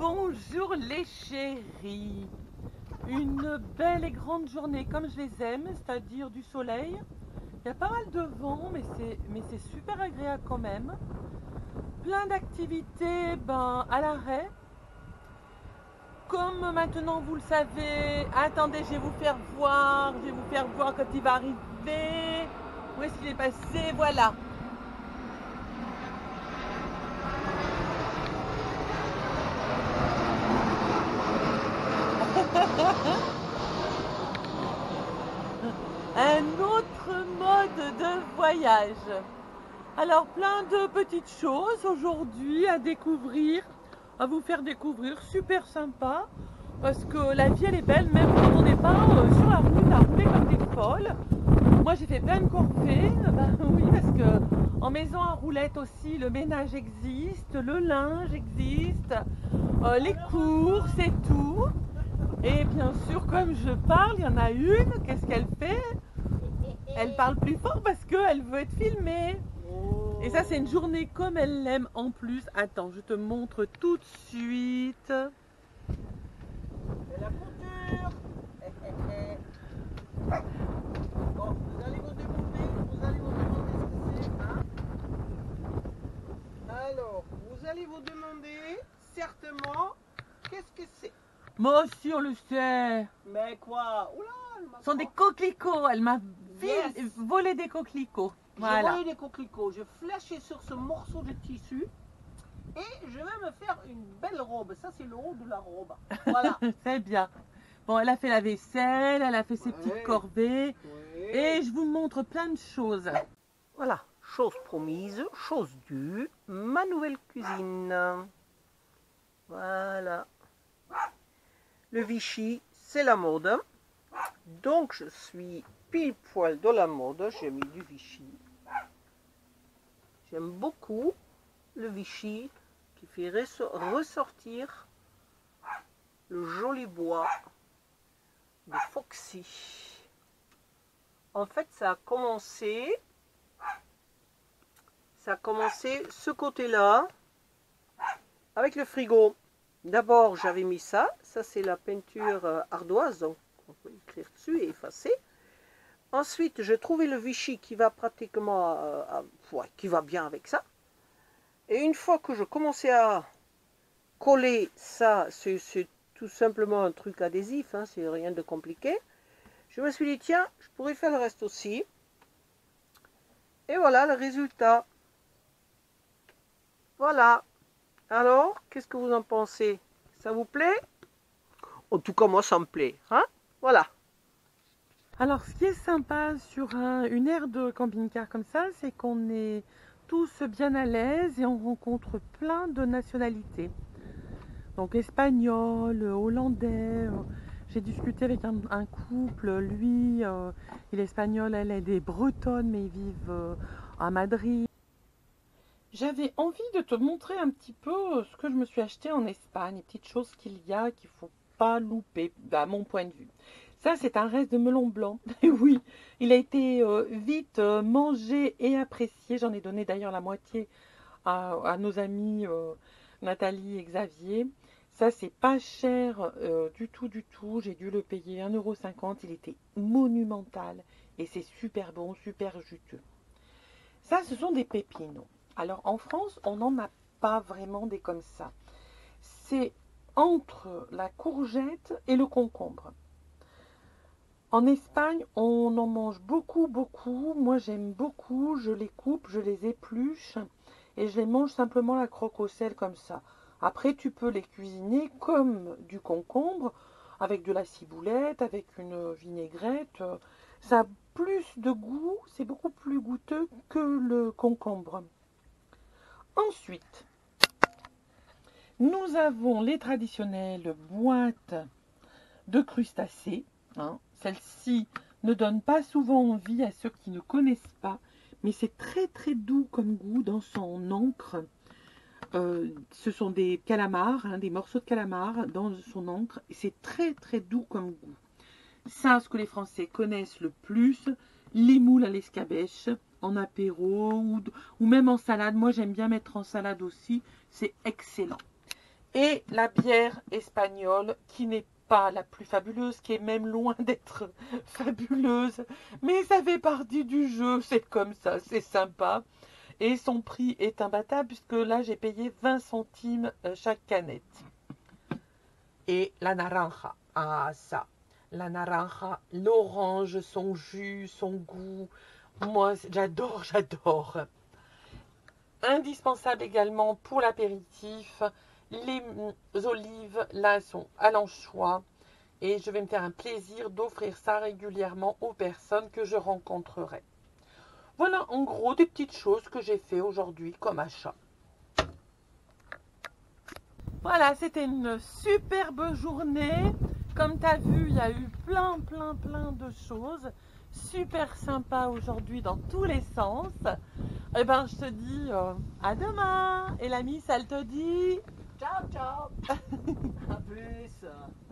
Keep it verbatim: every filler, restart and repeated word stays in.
Bonjour les chéris. Une belle et grande journée comme je les aime, c'est-à-dire du soleil. Il y a pas mal de vent, mais c'est mais c'est super agréable quand même. Plein d'activités ben, à l'arrêt. Comme maintenant vous le savez, attendez, je vais vous faire voir, je vais vous faire voir quand il va arriver. Où est-ce qu'il est passé? Voilà. Un autre mode de voyage. Alors plein de petites choses aujourd'hui à découvrir, à vous faire découvrir, super sympa. Parce que la vie elle est belle même quand on n'est pas euh, sur la route à rouler comme des folles. Moi j'ai fait plein de corvées, ben oui parce que en maison à roulette aussi le ménage existe, le linge existe, euh, les courses et tout. Et bien sûr comme je parle, il y en a une, qu'est-ce qu'elle fait? Elle parle plus fort parce qu'elle veut être filmée. Et ça c'est une journée comme elle l'aime en plus. Attends, je te montre tout de suite. C'est la couture. Bon, vous allez vous demander, vous allez vous demander ce que c'est, hein? Alors, vous allez vous demander certainement qu'est-ce que c'est. Moi aussi on le sait. Mais quoi? Oula, elle m'a Ce sont des coquelicots. Elle m'a Yes. volé des coquelicots. J'ai Voilà. volé des coquelicots, je flashais sur ce morceau de tissu et je vais me faire une belle robe. Ça, c'est le haut de la robe. Voilà. C'est bien. Bon, elle a fait la vaisselle, elle a fait ses Ouais. petites corvées. Oui. Et je vous montre plein de choses. Voilà, chose promise, chose due, ma nouvelle cuisine. Voilà. Le Vichy, c'est la mode. Donc, je suis pile poil de la mode. J'ai mis du Vichy. J'aime beaucoup le Vichy qui fait ressortir le joli bois de Foxy. En fait, ça a commencé, ça a commencé ce côté-là avec le frigo. D'abord, j'avais mis ça. Ça, c'est la peinture ardoise, donc on peut écrire dessus et effacer. Ensuite, j'ai trouvé le Vichy qui va pratiquement, euh, à, ouais, qui va bien avec ça. Et une fois que je commençais à coller ça, c'est tout simplement un truc adhésif, hein, c'est rien de compliqué. Je me suis dit, tiens, je pourrais faire le reste aussi. Et voilà le résultat. Voilà. Alors, qu'est-ce que vous en pensez? Ça vous plaît? En tout cas, moi, ça me plaît. Hein? Voilà. Alors, ce qui est sympa sur un, une aire de camping-car comme ça, c'est qu'on est tous bien à l'aise et on rencontre plein de nationalités. Donc, espagnol, hollandais. J'ai discuté avec un, un couple, lui, euh, il est espagnol, elle est des Bretonnes, mais ils vivent euh, à Madrid. J'avais envie de te montrer un petit peu ce que je me suis acheté en Espagne, les petites choses qu'il y a qu'il ne faut pas louper, à mon point de vue. Ça, c'est un reste de melon blanc. Et oui, il a été euh, vite euh, mangé et apprécié. J'en ai donné d'ailleurs la moitié à, à nos amis euh, Nathalie et Xavier. Ça, c'est pas cher euh, du tout, du tout. J'ai dû le payer un euro cinquante. Il était monumental et c'est super bon, super juteux. Ça, ce sont des pépines. Alors, en France, on n'en a pas vraiment des comme ça. C'est entre la courgette et le concombre. En Espagne, on en mange beaucoup, beaucoup. Moi, j'aime beaucoup. Je les coupe, je les épluche et je les mange simplement la croque au sel comme ça. Après, tu peux les cuisiner comme du concombre, avec de la ciboulette, avec une vinaigrette. Ça a plus de goût, c'est beaucoup plus goûteux que le concombre. Ensuite, nous avons les traditionnelles boîtes de crustacés. Hein. Celles-ci ne donnent pas souvent envie à ceux qui ne connaissent pas, mais c'est très très doux comme goût dans son encre. Euh, ce sont des calamars, hein, des morceaux de calamar dans son encre, et c'est très très doux comme goût. Ça, ce que les Français connaissent le plus, les moules à l'escabèche, en apéro ou, ou même en salade. Moi, j'aime bien mettre en salade aussi, c'est excellent. Et la bière espagnole qui n'est pas la plus fabuleuse, qui est même loin d'être fabuleuse. Mais ça fait partie du jeu, c'est comme ça, c'est sympa. Et son prix est imbattable puisque là j'ai payé vingt centimes chaque canette. Et la naranja, ah ça, la naranja, l'orange, son jus, son goût, moi j'adore, j'adore. Indispensable également pour l'apéritif, les olives là sont à l'anchois et je vais me faire un plaisir d'offrir ça régulièrement aux personnes que je rencontrerai. Voilà en gros des petites choses que j'ai fait aujourd'hui comme achat. Voilà, c'était une superbe journée. Comme tu as vu, il y a eu plein, plein, plein de choses. Super sympa aujourd'hui dans tous les sens. Eh ben, je te dis euh, à demain. Et la miss, elle te dit Ciao, ciao. À plus.